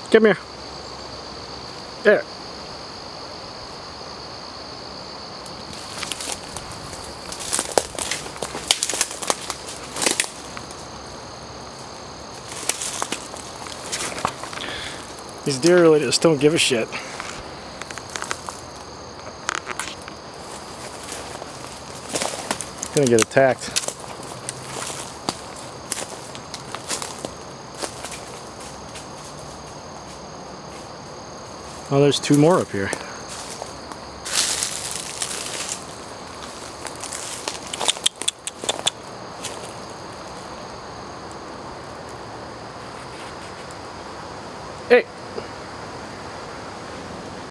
Come here. There. These deer really just don't give a shit. Gonna get attacked. Oh, there's two more up here. Hey!